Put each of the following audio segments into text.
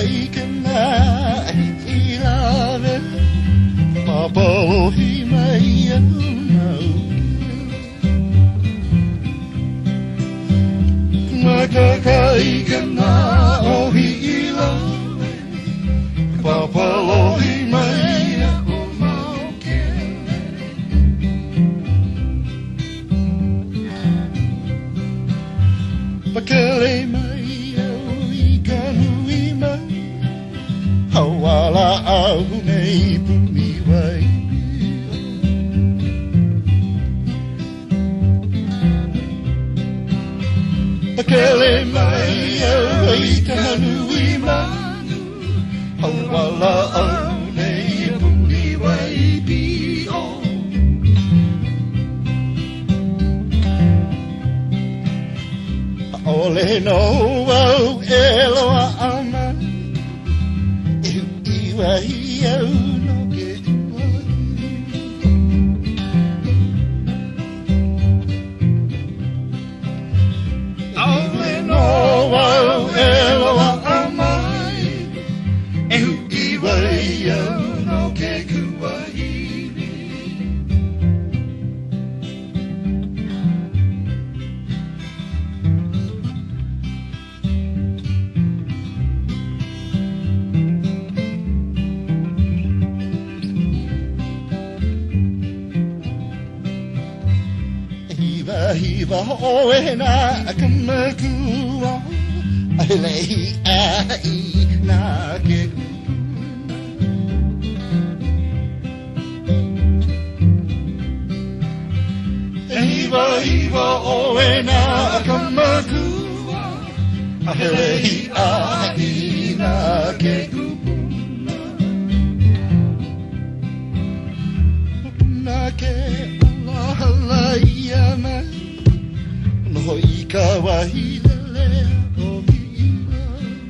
ikana ilave Mapalohi mai au Makaka ikana ohi ilave Mapalohi mai au maukele Makele mai au ikanu ima Hawala au nei pumi wai Makele mai au ikanu ima Hawala au nei pumi wai pio Ole no au eloa ama Iwai au no ke Ole no au eloa ama Iwai au no ke kuwai Hiva oe na kamakua Ahelei ai na ke Hiva oe na kamakua Ahelei ai na ke Na ke alahalaya mai No ika wa hilele o miwa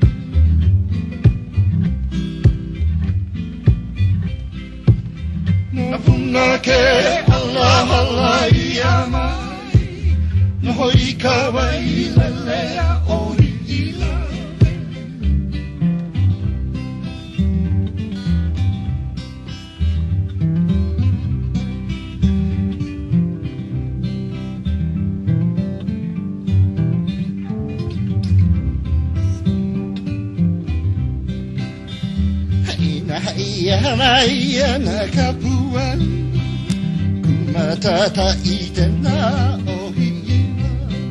Na puna ke alahalaya mai No ika wa hilele o miwa Ia mai na kapuan Kumatata ite na ohiwa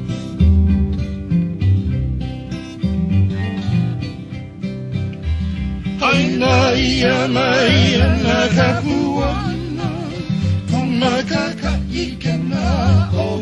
Haina ia mai na kapuan Kumakaka ike na ohiwa